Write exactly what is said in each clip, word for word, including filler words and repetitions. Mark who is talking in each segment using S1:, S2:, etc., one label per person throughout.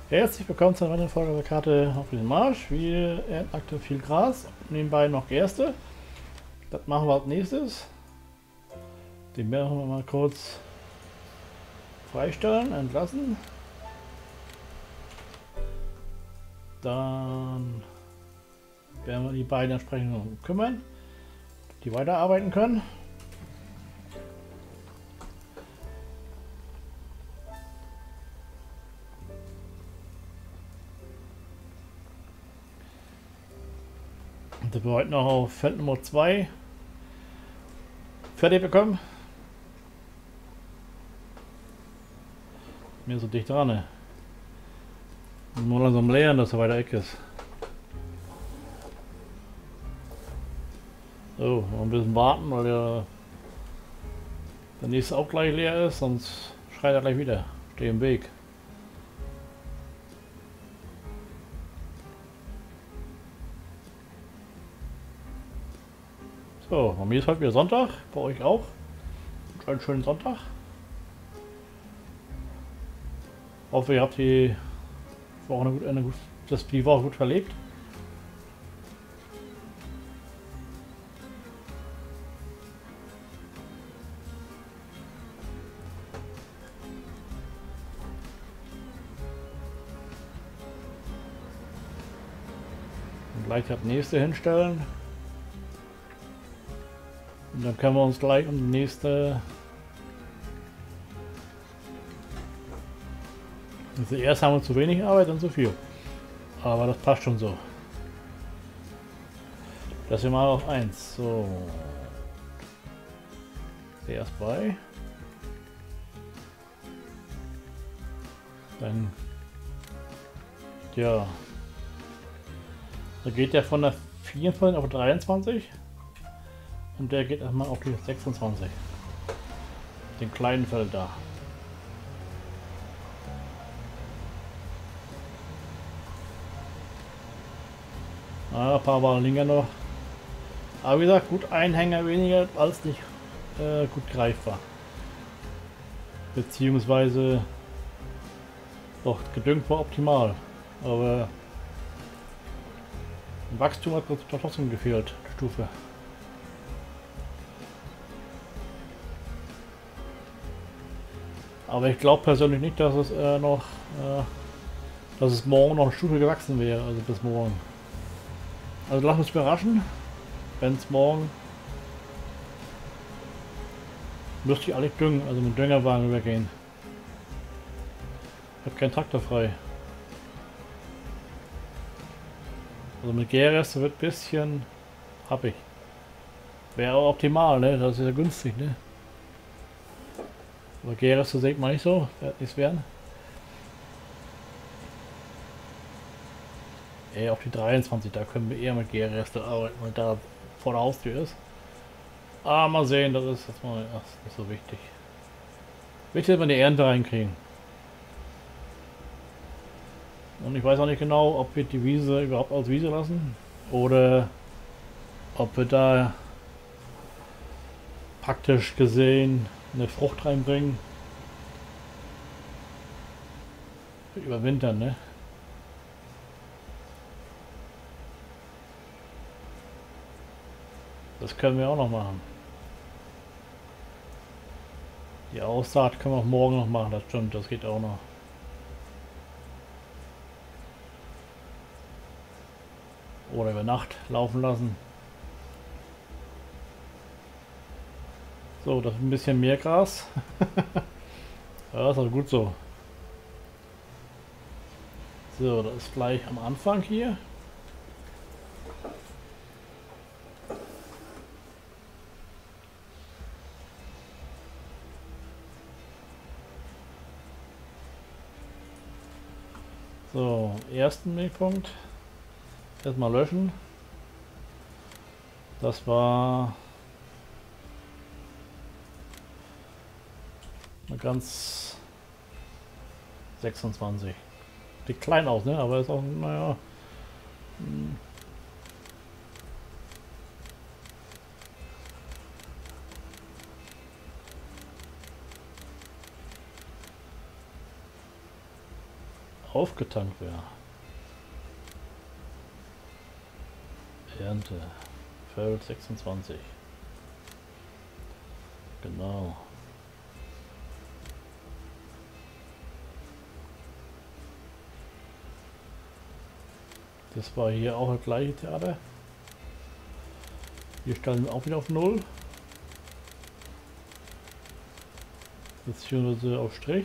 S1: Herzlich willkommen zu einer weiteren Folge der Karte auf den Marsch. Wir ernten aktuell viel Gras, nebenbei noch Gerste. Das machen wir als nächstes. Den werden wir mal kurz freistellen, entlassen. Dann werden wir die beiden entsprechend um kümmern, die weiterarbeiten können. Und wir heute noch auf Feld Nummer zwei fertig bekommen. Mir so dicht dran, ne? Nur langsam leeren, dass er weiter weg ist. So, noch ein bisschen warten, weil der, der nächste auch gleich leer ist, sonst schreit er gleich wieder. Stehe im Weg. So, bei mir ist heute wieder Sonntag, bei euch auch. Einen schönen Sonntag. Hoffe, ihr habt die Woche eine gut, eine gut, das die Woche gut verlebt. Und gleich das nächste hinstellen. Und dann können wir uns gleich um die nächste. Also erst haben wir zu wenig Arbeit, dann zu viel. Aber das passt schon so. Das hier mal auf eins. So. Der erst bei. Dann. Ja. Da geht der von der vierundzwanzig auf dreiundzwanzig. Und der geht erstmal auf die sechsundzwanzig. Den kleinen Feld da. Ah, ein paar Waren liegen noch. Aber wie gesagt, gut ein Hänger weniger als nicht äh, gut greifbar. Beziehungsweise doch gedüngt war optimal. Aber Wachstum hat doch trotzdem gefehlt, die Stufe. Aber ich glaube persönlich nicht, dass es äh, noch, äh, dass es morgen noch eine Stufe gewachsen wäre, also bis morgen. Also lasst uns überraschen, wenn es morgen müsste ich alle düngen, also mit Düngerwagen übergehen. Ich habe keinen Traktor frei. Also mit Gärreste wird ein bisschen hab ich. Wäre auch optimal, ne? Das ist ja günstig, ne? Aber Gärreste sieht man nicht so, wird nichts werden. Eher auf die dreiundzwanzig, da können wir eher mit Gärreste arbeiten, weil da vor der Haustür ist. Aber mal sehen, das ist jetzt mal das ist nicht so wichtig. Wichtig, dass wir die Ernte reinkriegen. Und ich weiß auch nicht genau, ob wir die Wiese überhaupt als Wiese lassen oder ob wir da praktisch gesehen eine Frucht reinbringen. Überwintern, ne? Das können wir auch noch machen. Die Aussaat können wir auch morgen noch machen, das stimmt, das geht auch noch. Oder über Nacht laufen lassen. So, das ist ein bisschen mehr Gras. Ja, das ist auch gut so. So, das ist gleich am Anfang hier. So, ersten Milchpunkt. Erstmal löschen. Das war eine ganz sechsundzwanzig. Sieht klein aus, ne? Aber ist auch, naja. aufgetankt wäre. Ernte. Feld sechsundzwanzig. Genau. Das war hier auch das gleiche Theater. Hier stellen wir auch wieder auf null. Beziehungsweise auf Strich.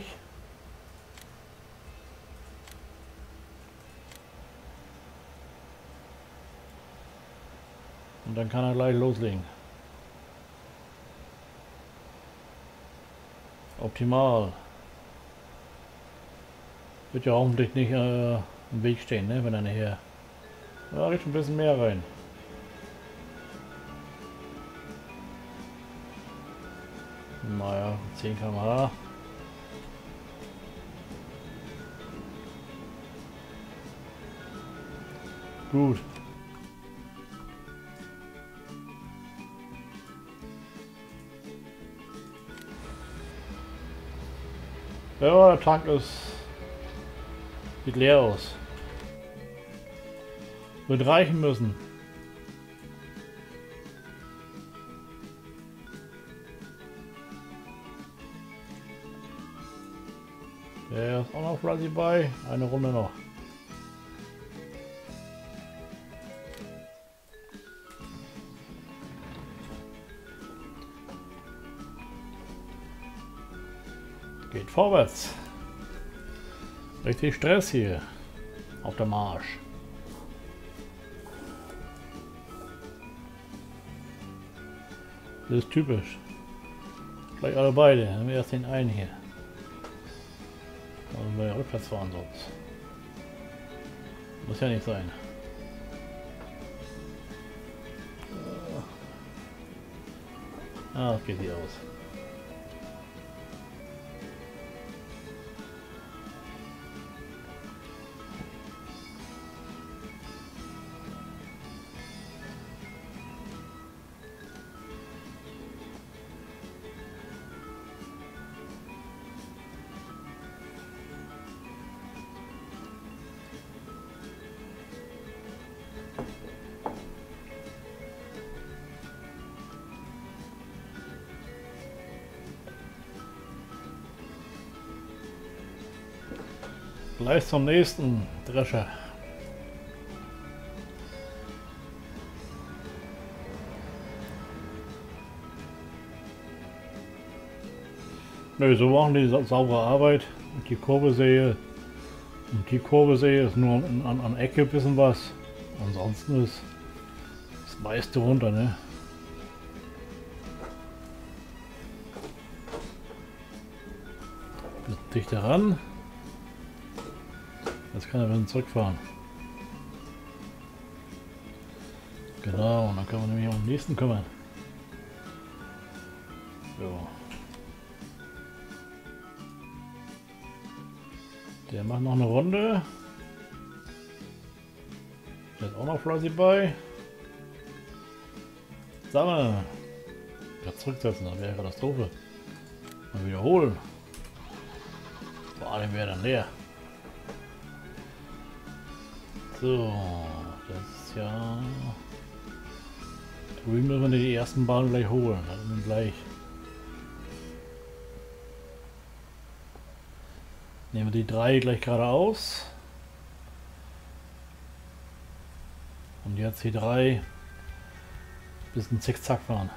S1: Und dann kann er gleich loslegen. Optimal. Wird ja hoffentlich nicht äh, im Weg stehen, ne, wenn er nachher. Ja, richt ein bisschen mehr rein. Naja, zehn Kilometer pro Stunde. Gut. Ja, der Tank ist... sieht leer aus. Wird reichen müssen. Der ist auch noch fleißig bei. Eine Runde noch. Geht vorwärts. Richtig Stress hier. Auf der Marsch. Das ist typisch. Gleich alle beide. Dann haben wir erst den einen hier. Da müssen wir ja rückwärts fahren sonst. Muss ja nicht sein. Ah, das geht hier aus. Gleich zum nächsten Drescher. Nö, so machen die sa saubere Arbeit. Und die Kurve sehe und die Kurve sehe ist nur an, an, an Ecke ein bisschen was. Ansonsten ist das meiste runter, ne? Dichter ran. Jetzt kann er wieder zurückfahren. Genau, und dann können wir nämlich um den nächsten kümmern. So. Der macht noch eine Runde. Der ist auch noch fleißig bei. Sammeln. Ja, zurücksetzen, das wäre Katastrophe. Mal wiederholen. Vor allem wäre dann leer. So, das ist ja... Drüben müssen wir die ersten Bahnen gleich holen, dann gleich. Nehmen wir die drei gleich geradeaus. Und jetzt die drei bis ein Zickzack fahren.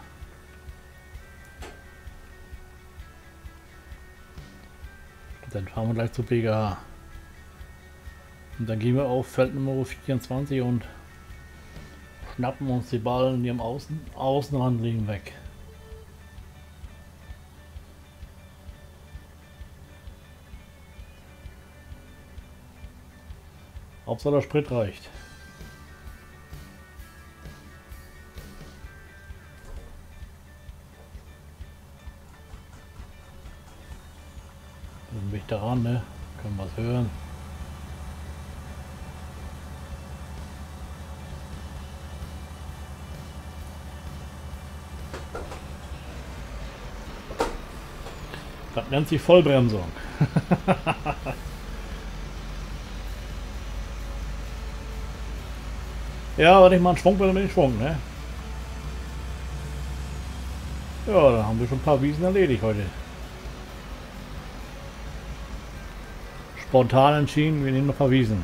S1: Dann fahren wir gleich zu B G H. Und dann gehen wir auf Feld Nummer vierundzwanzig und schnappen uns die Ballen, die am Außen, Außenrand liegen, weg. Hauptsache der Sprit reicht. Dann bin ich daran, ne? Können wir was hören. Das nennt sich Vollbremsung. Ja, wenn ich mal einen Schwung bin, dann bin ich Schwung, ne? Ja, dann haben wir schon ein paar Wiesen erledigt heute. Spontan entschieden, wir nehmen noch ein paar Wiesen.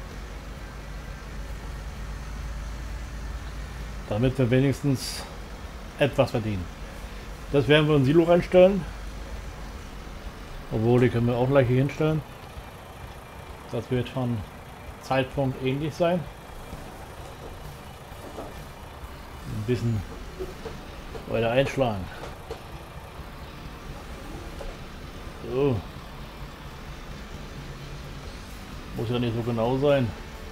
S1: Damit wir wenigstens etwas verdienen. Das werden wir in Silo reinstellen. Obwohl, die können wir auch gleich hier hinstellen. Das wird von Zeitpunkt ähnlich sein. Ein bisschen weiter einschlagen. So. Muss ja nicht so genau sein.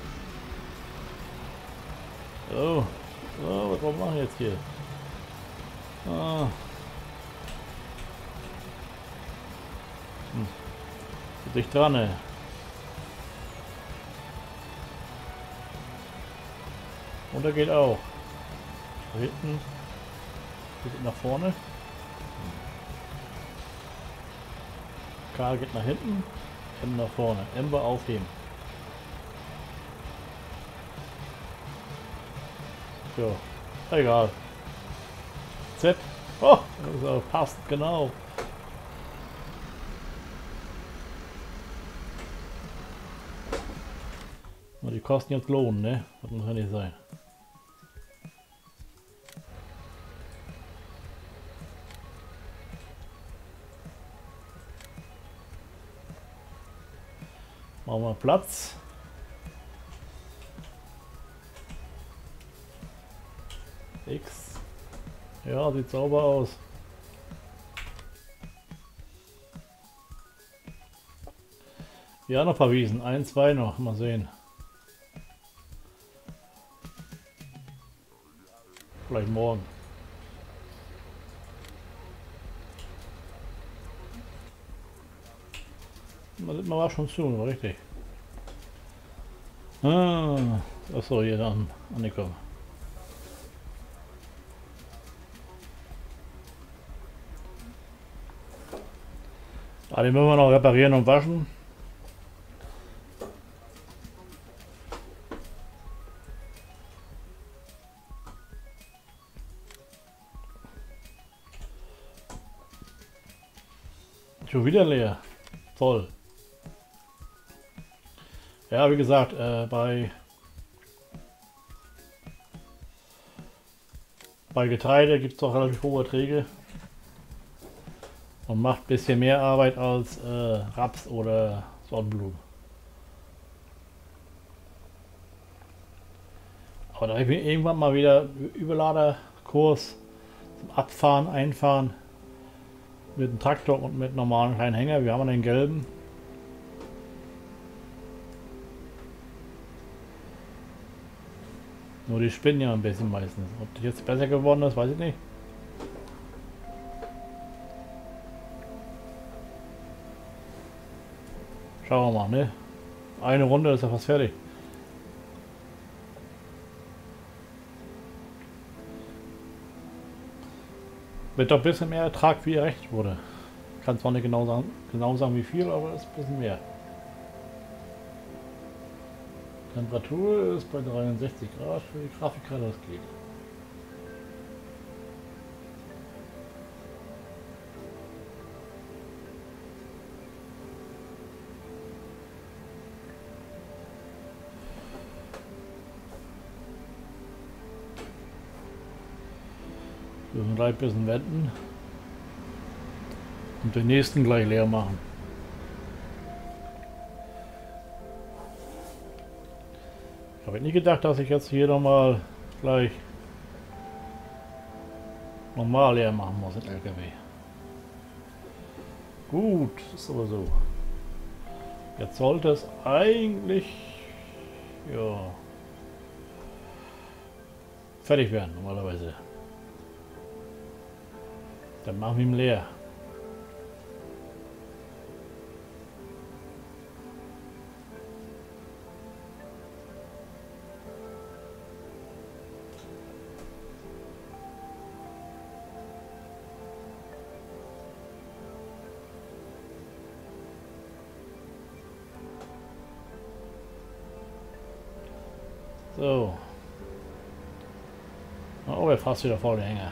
S1: So. So, was machen wir jetzt hier? Ah. Hm. Dicht dran, ey. Und er geht auch. Da hinten. Geht nach vorne. K geht nach hinten. M nach vorne. M war aufheben. So. Egal. Z. Oh, das passt genau. Und die kosten jetzt lohnen, ne? Das muss ja nicht sein. Machen wir Platz. X. Ja, sieht sauber aus. Ja, noch ein paar Wiesen. Ein, zwei noch. Mal sehen. Vielleicht morgen. Man war schon zu, war richtig. Ah, achso, hier dann angekommen. Ah, den müssen wir noch reparieren und waschen. Schon wieder leer. Toll. Ja, wie gesagt, äh, bei, bei Getreide gibt es auch relativ hohe Erträge und macht ein bisschen mehr Arbeit als äh, Raps oder Sonnenblumen. Aber da habe ich mir irgendwann mal wieder Überladerkurs zum Abfahren, Einfahren mit dem Traktor und mit normalen kleinen Hänger. Wir haben den gelben. Nur die spinnen ja ein bisschen meistens. Ob das jetzt besser geworden ist, weiß ich nicht. Schauen wir mal, ne? Eine Runde ist ja fast fertig. Wird doch ein bisschen mehr Ertrag, wie errechnet wurde. Kann zwar nicht genau sagen, genau sagen wie viel, aber es ist ein bisschen mehr. Temperatur ist bei dreiundsechzig Grad für die Grafikkarte, das geht. Wir müssen gleich ein bisschen wenden und den nächsten gleich leer machen. Ich habe nicht gedacht, dass ich jetzt hier nochmal gleich normal leer machen muss, den L K W. Gut, ist aber so. Jetzt sollte es eigentlich ja, fertig werden normalerweise. Dann machen wir ihn leer. So. Oh, er fast wieder voll der Hänger.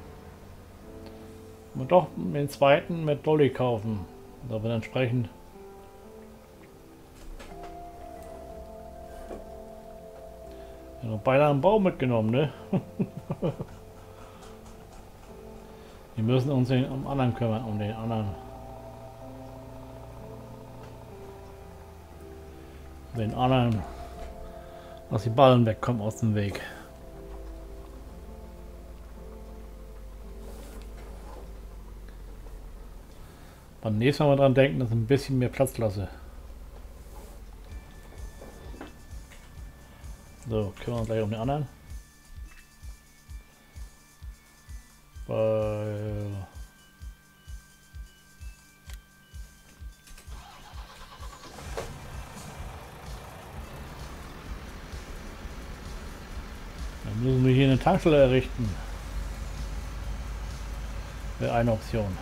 S1: Und doch den zweiten mit Dolly kaufen. Da wird entsprechend ja, noch beinahe einen Baum mitgenommen, ne? Wir müssen uns den, um anderen kümmern, um den anderen. Den anderen, dass die Ballen wegkommen aus dem Weg. Beim nächsten Mal dran denken, dass ich ein bisschen mehr Platz lasse. So, kümmern wir uns gleich um den anderen. Weil dann müssen wir hier eine Tankstelle errichten. Wäre eine Option.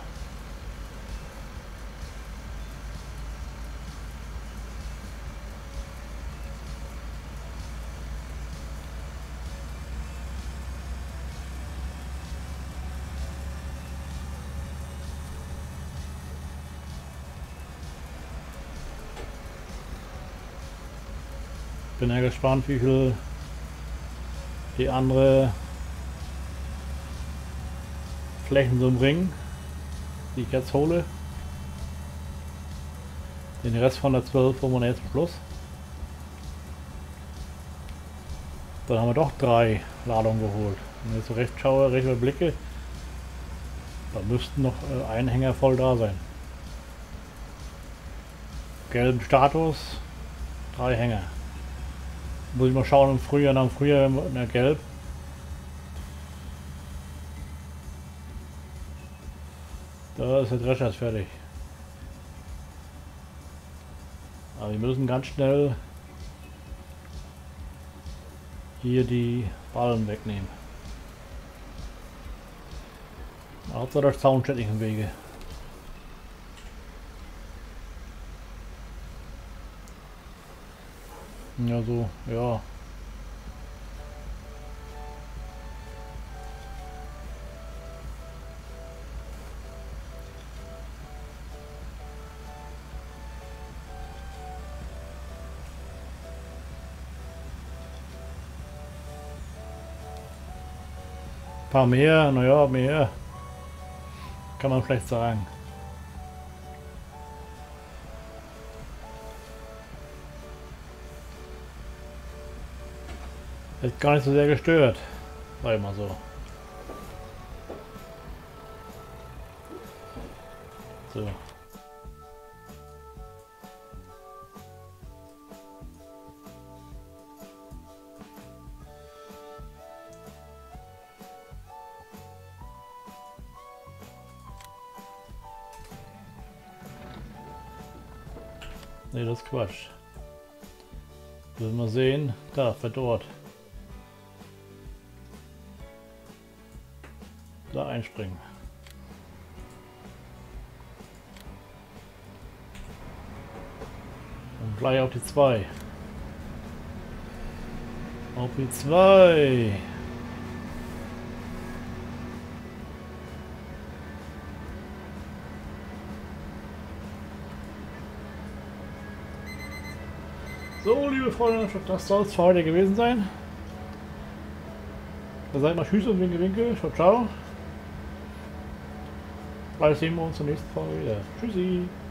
S1: Bin ja gespannt, wie viel die andere Flächen so bringen, die ich jetzt hole. Den Rest von der zwölf holen wir jetzt zum Schluss. Dann haben wir doch drei Ladungen geholt. Wenn ich jetzt so recht schaue, recht überblicke, da müssten noch äh, ein Hänger voll da sein. Gelben Status, drei Hänger. Muss ich mal schauen im Frühjahr, nach dem Frühjahr in der Gelb. Da ist der Drescher fertig. Aber wir müssen ganz schnell hier die Ballen wegnehmen. Hauptsache der Zaun steht nicht im Wege. Ja, so, ja. Ein paar mehr, naja, mehr. Kann man vielleicht sagen. Ist gar nicht so sehr gestört, sag ich mal so. So. Ne, das ist Quatsch. Müssen wir sehen. Da, verdorrt. Da einspringen. Und gleich auf die zwei. Auf die zwei. So, liebe Freunde, das soll es für heute gewesen sein. Da seid mal Tschüss und Winke Winke. Ciao, ciao. Vielleicht sehen wir uns zur nächsten Folge wieder. Tschüssi.